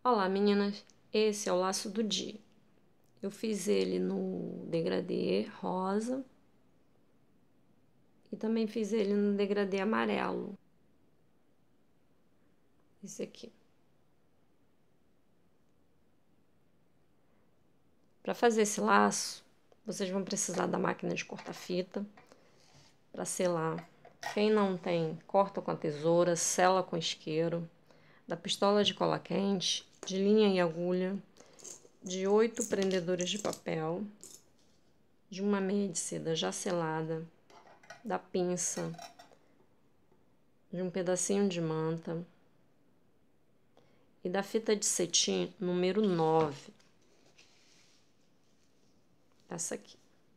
Olá, meninas! Esse é o laço do dia. Eu fiz ele no degradê rosa e também fiz ele no degradê amarelo. Esse aqui. Para fazer esse laço, vocês vão precisar da máquina de cortar fita para selar. Quem não tem, corta com a tesoura, sela com isqueiro, da pistola de cola quente, de linha e agulha, de 8 prendedores de papel, de uma meia de seda já selada, da pinça, de um pedacinho de manta e da fita de cetim número 9. Essa aqui.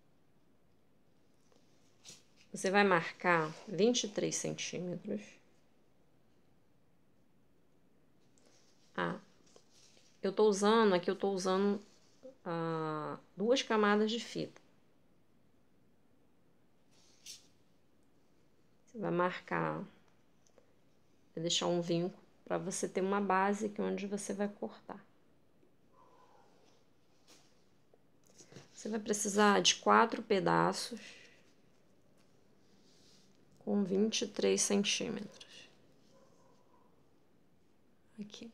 Você vai marcar 23 centímetros. Eu tô usando 2 camadas de fita. Você vai marcar, vai deixar um vinco para você ter uma base que onde você vai cortar. Você vai precisar de 4 pedaços com 23 centímetros. Aqui.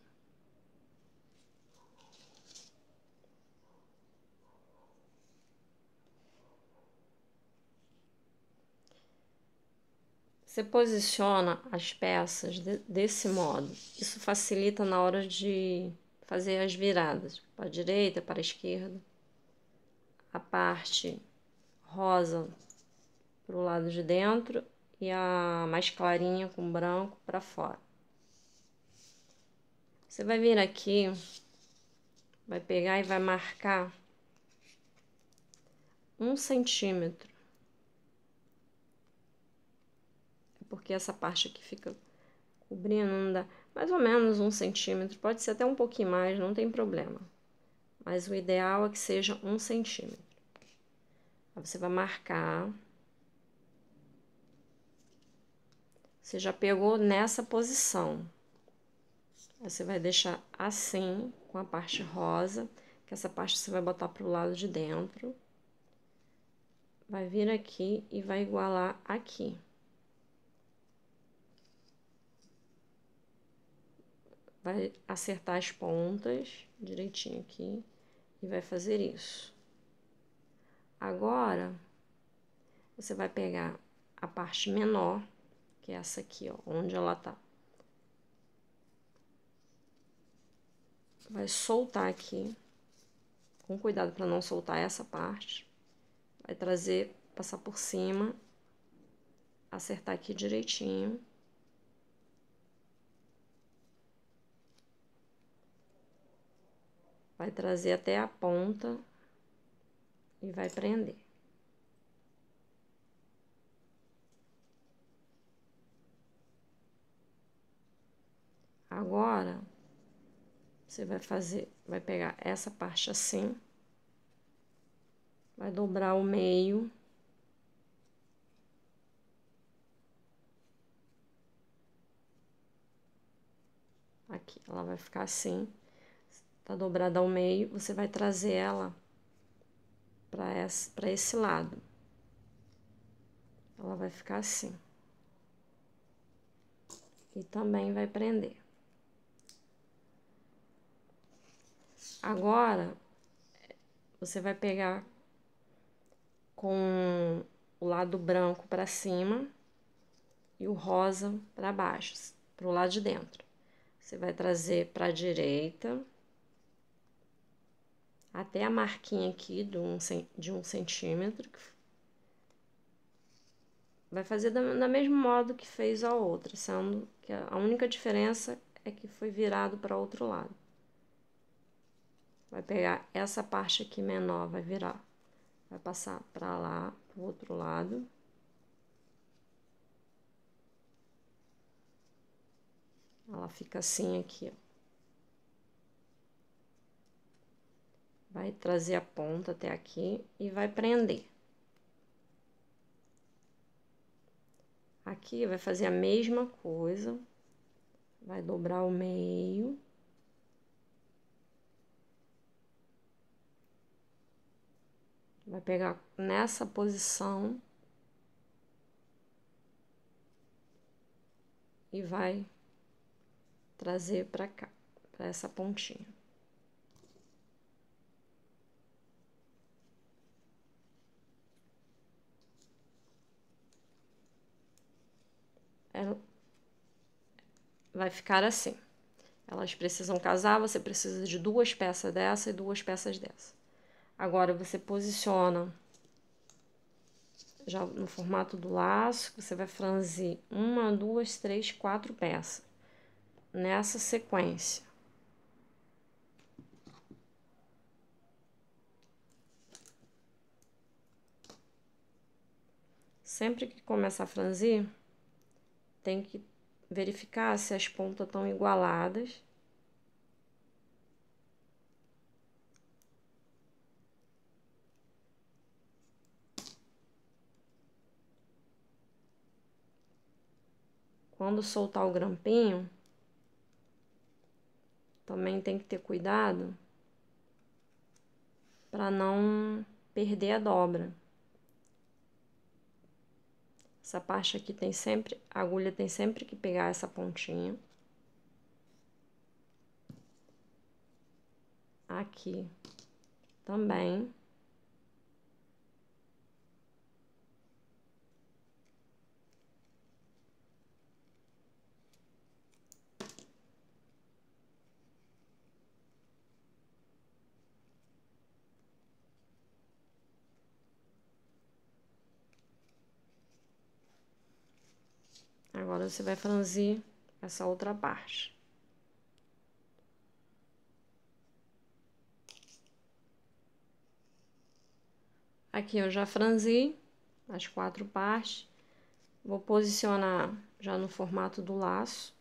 Você posiciona as peças desse modo. Isso facilita na hora de fazer as viradas, para a direita, para a esquerda. A parte rosa para o lado de dentro e a mais clarinha com branco para fora. Você vai vir aqui, vai pegar e vai marcar 1 centímetro. Porque essa parte aqui fica cobrindo, não dá. Mais ou menos 1 centímetro, pode ser até um pouquinho mais, não tem problema. Mas o ideal é que seja 1 centímetro. Aí você vai marcar. Você já pegou nessa posição. Aí você vai deixar assim, com a parte rosa, que essa parte você vai botar pro lado de dentro. Vai vir aqui e vai igualar aqui. Vai acertar as pontas direitinho aqui e vai fazer isso. Agora, você vai pegar a parte menor, que é essa aqui, ó, onde ela tá. Vai soltar aqui, com cuidado para não soltar essa parte. Vai trazer, passar por cima, acertar aqui direitinho. Vai trazer até a ponta e vai prender. Agora, você vai pegar essa parte assim, vai dobrar o meio. Aqui, ela vai ficar assim, tá dobrada ao meio, você vai trazer ela para esse lado. Ela vai ficar assim. E também vai prender. Agora, você vai pegar com o lado branco para cima e o rosa para baixo, para o lado de dentro. Você vai trazer para a direita até a marquinha aqui de 1 centímetro. Vai fazer da mesmo modo que fez a outra, sendo que a única diferença é que foi virado para outro lado. Vai pegar essa parte aqui menor, vai virar. Vai passar para lá, pro outro lado. Ela fica assim aqui, ó. Vai trazer a ponta até aqui e vai prender. Aqui vai fazer a mesma coisa. Vai dobrar o meio. pegar nessa posição e vai trazer pra cá, pra essa pontinha. Ela vai ficar assim. Elas precisam casar, você precisa de 2 peças dessa e 2 peças dessa. Agora, você posiciona já no formato do laço, você vai franzir 1, 2, 3, 4 peças. Nessa sequência. Sempre que começa a franzir, tem que verificar se as pontas estão igualadas. Quando soltar o grampinho, também tem que ter cuidado para não perder a dobra. Essa parte aqui tem sempre, a agulha tem sempre que pegar essa pontinha. Aqui também. Agora você vai franzir essa outra parte. Aqui eu já franzi as 4 partes. Vou posicionar já no formato do laço.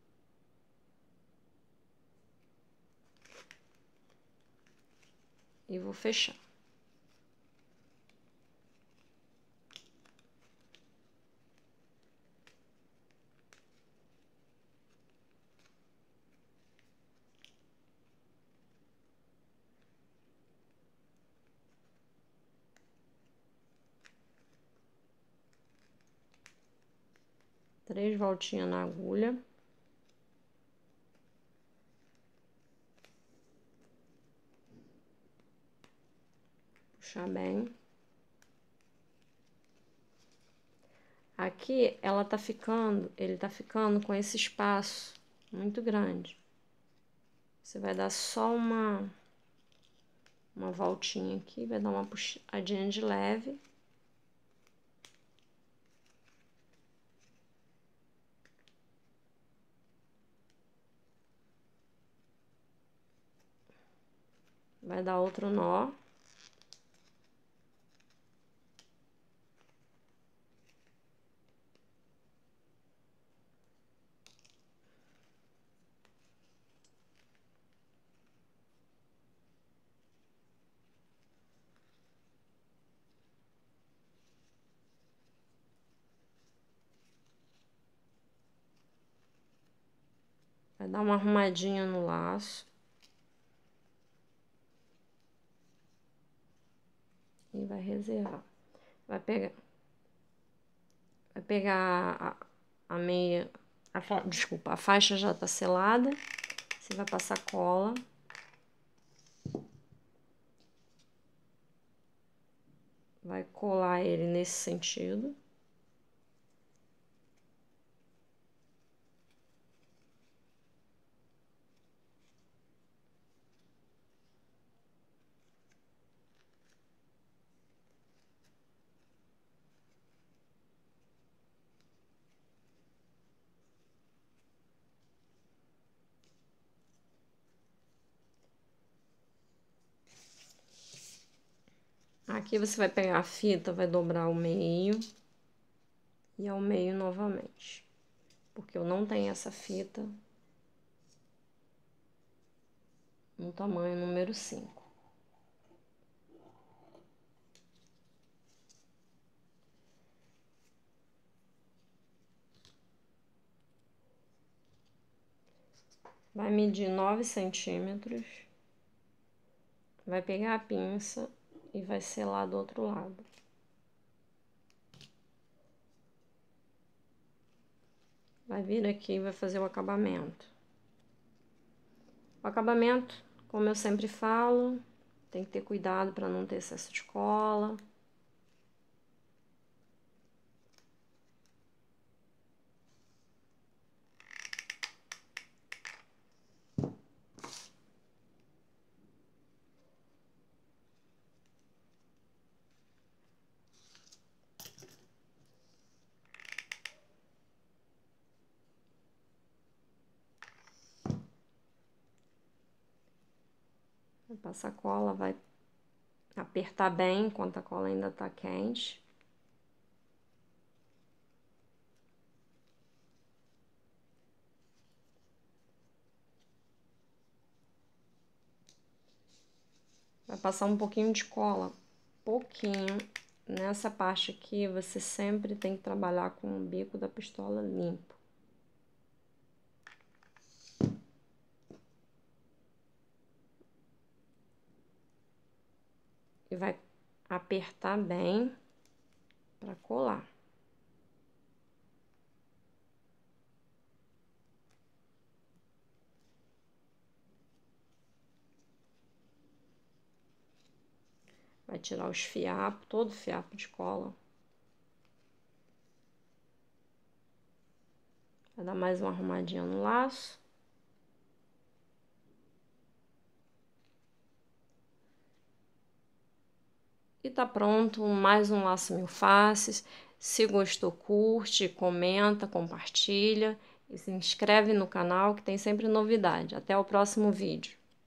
E vou fechar. Três voltinhas na agulha. Puxar bem. Aqui ela tá ficando, ele tá ficando com esse espaço muito grande. Você vai dar só uma voltinha aqui, vai dar uma puxadinha de leve. Vai dar outro nó. Vai dar uma arrumadinha no laço. E vai reservar. Vai pegar a meia, desculpa, a faixa já tá selada. Você vai passar cola. Vai colar ele nesse sentido. Aqui você vai pegar a fita, vai dobrar ao meio e ao meio novamente. Porque eu não tenho essa fita no tamanho número 5. Vai medir 9 centímetros. Vai pegar a pinça e vai selar do outro lado. Vai vir aqui e vai fazer o acabamento. O acabamento, como eu sempre falo, tem que ter cuidado para não ter excesso de cola. Vai passar cola, vai apertar bem enquanto a cola ainda tá quente. Vai passar um pouquinho de cola, pouquinho. Nessa parte aqui, você sempre tem que trabalhar com o bico da pistola limpo. E vai apertar bem para colar. Vai tirar os fiapos, todo fiapo de cola. Vai dar mais uma arrumadinha no laço. E tá pronto, mais um laço mil faces. Se gostou, curte, comenta, compartilha e se inscreve no canal que tem sempre novidade. Até o próximo vídeo.